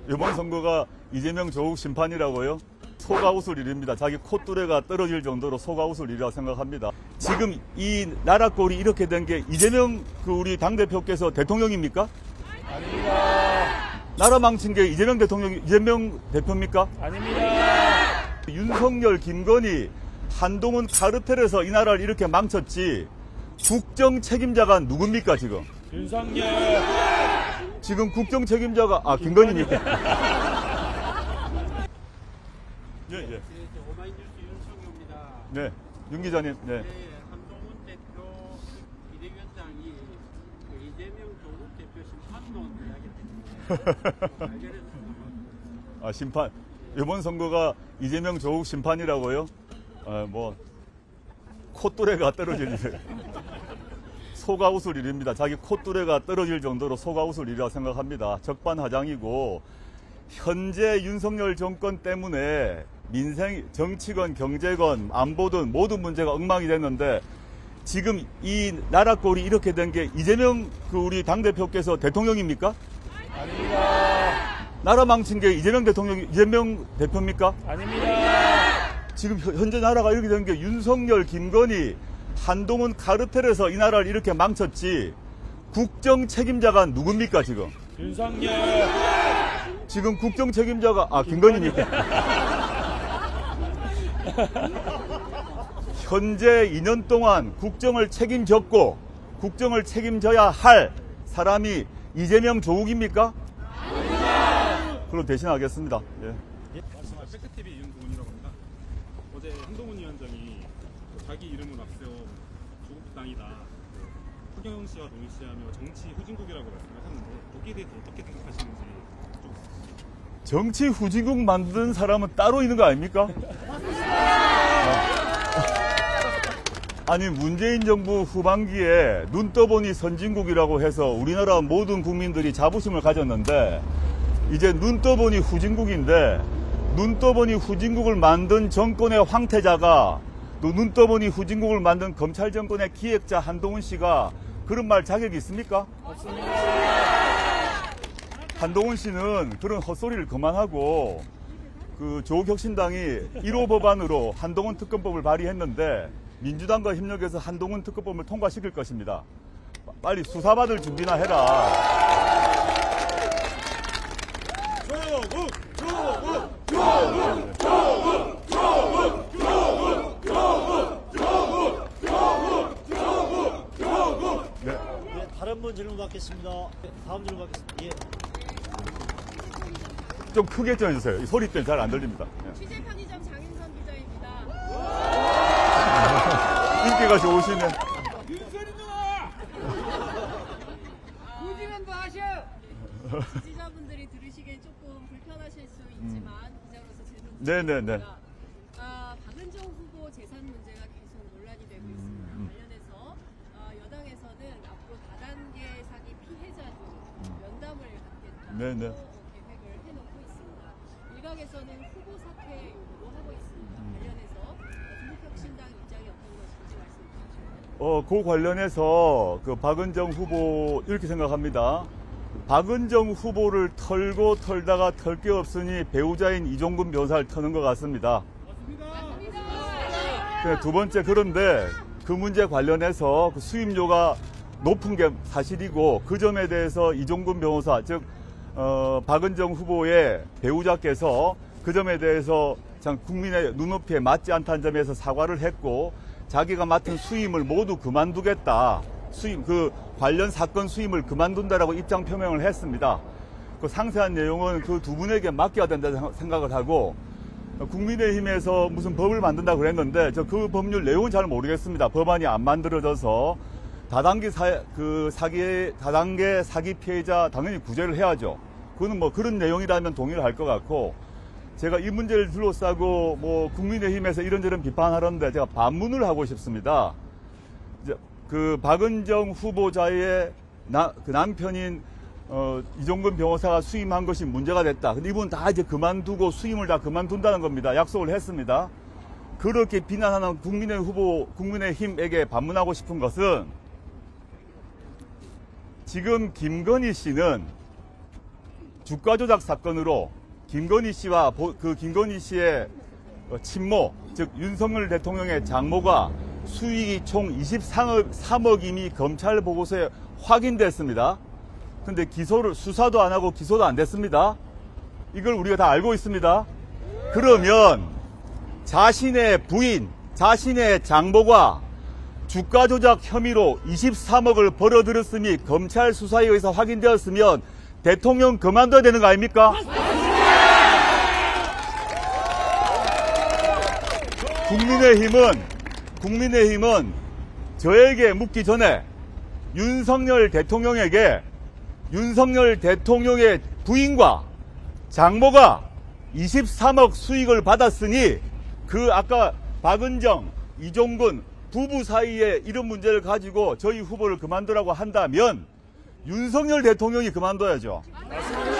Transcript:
이번 선거가 이재명 조국 심판이라고요? 속아 웃을 일입니다. 자기 콧뚜레가 떨어질 정도로 속아 웃을 일이라고 생각합니다. 지금 이 나라 꼴이 이렇게 된 게 이재명 우리 당대표께서 대통령입니까? 아닙니다. 나라 망친 게 이재명 대표입니까? 아닙니다. 윤석열, 김건희, 한동훈 카르텔에서 이 나라를 이렇게 망쳤지 국정 책임자가 누굽니까 지금? 윤석열. 지금 국정 책임자가 김건희입니까? 예. 오마이뉴스 윤성효입니다. 네, 윤 기자님. 네. 한동훈 대표 비대위원장이 이재명 조국 대표 심판론 이야기를 했습니다. 심판. 이번 선거가 이재명 조국 심판이라고요? 콧뚜레가 떨어질 일. 속아 웃을 일입니다. 자기 콧뚜레가 떨어질 정도로 속아 웃을 일이라고 생각합니다. 적반하장이고 현재 윤석열 정권 때문에 민생, 정치건, 경제건, 안보든 모든 문제가 엉망이 됐는데 지금 이 나라 꼴이 이렇게 된 게 이재명 우리 당대표께서 대통령입니까? 아닙니다. 나라 망친 게 이재명 대표입니까? 아닙니다. 지금 현재 나라가 이렇게 된 게 윤석열, 김건희, 한동훈 카르텔에서 이 나라를 이렇게 망쳤지 국정 책임자가 누굽니까 지금? 윤석열. 지금 국정 책임자가 김건희입니까? 현재 2년 동안 국정을 책임졌고 국정을 책임져야 할 사람이 이재명 조국입니까? 그럼 대신하겠습니다. 예. 팩트TV 윤동훈이라고 합니다. 어제 한동훈 위원장이 자기 이름을 앞세워 조국 땅이다. 허경영 씨와 동일시하며 정치 후진국이라고 말씀하셨는데 거기에 대해서 어떻게 생각하시는지 좀. 정치 후진국 만든 사람은 따로 있는 거 아닙니까? 아니 문재인 정부 후반기에 눈 떠보니 선진국이라고 해서 우리나라 모든 국민들이 자부심을 가졌는데 이제 눈 떠보니 후진국인데 눈 떠보니 후진국을 만든 정권의 황태자가 또 눈 떠보니 후진국을 만든 검찰 정권의 기획자 한동훈 씨가 그런 말 자격이 있습니까? 없습니다. 한동훈 씨는 그런 헛소리를 그만하고 조국혁신당이 1호 법안으로 한동훈 특검법을 발의했는데 민주당과 협력해서 한동훈 특검법을 통과시킬 것입니다. 빨리 수사받을 준비나 해라. 다른 분 질문 받겠습니다. 다음 질문 받겠습니다. 예. 좀 크게 좀 해주세요. 소리 때문에 잘 안 들립니다. 취재 편의점 장윤선 기자입니다. 인기가 좋으시네. 우지면도 하셔. 지지자분들이 들으시기엔 조금 불편하실 수 있지만 기자로서 제 네네네. 박은정 후보 재산 문제가 계속 논란이 되고 있습니다. 관련해서 여당에서는 앞으로 다단계 사기 피해자도 면담을 갖겠다고 네네. 계획을 해놓고 있습니다. 일각에서는 후보 사퇴 요구도 하고 있습니다. 관련해서 조국혁신당 입장이 어떤 것인지 말씀 주시죠. 그 관련해서 박은정 후보 이렇게 생각합니다. 박은정 후보를 털고 털다가 털 게 없으니 배우자인 이종근 변호사를 터는 것 같습니다. 두 번째, 그런데 그 문제 관련해서 수임료가 높은 게 사실이고 그 점에 대해서 이종근 변호사, 즉 박은정 후보의 배우자께서 그 점에 대해서 참 국민의 눈높이에 맞지 않다는 점에서 사과를 했고 자기가 맡은 수임을 모두 그만두겠다. 관련 사건 수임을 그만둔다라고 입장 표명을 했습니다. 그 상세한 내용은 그 두 분에게 맡겨야 된다고 생각을 하고 국민의힘에서 무슨 법을 만든다고 그랬는데 그 법률 내용은 잘 모르겠습니다. 법안이 안 만들어져서 다단계 사기 피해자 당연히 구제를 해야죠. 그거는 뭐 그런 내용이라면 동의를 할 것 같고 제가 이 문제를 둘러싸고 국민의힘에서 이런저런 비판하는데 제가 반문을 하고 싶습니다. 이제 박은정 후보자의 남편인 이종근 변호사가 수임한 것이 문제가 됐다. 근데 이분 다 이제 그만두고 수임을 다 그만둔다는 겁니다. 약속을 했습니다. 그렇게 비난하는 국민의힘에게 반문하고 싶은 것은 지금 김건희 씨는 주가 조작 사건으로 김건희 씨와 그 김건희 씨의 친모, 즉 윤석열 대통령의 장모가 수익이 총 23억 이미 검찰 보고서에 확인됐습니다. 근데 수사도 안 하고 기소도 안 됐습니다. 이걸 우리가 다 알고 있습니다. 그러면 자신의 부인, 자신의 장모가 주가 조작 혐의로 23억을 벌어들였음이 검찰 수사에 의해서 확인되었으면 대통령 그만둬야 되는 거 아닙니까? 국민의힘은 저에게 묻기 전에 윤석열 대통령에게 윤석열 대통령의 부인과 장모가 23억 수익을 받았으니 그 아까 박은정, 이종근 부부 사이에 이런 문제를 가지고 저희 후보를 그만두라고 한다면 윤석열 대통령이 그만둬야죠.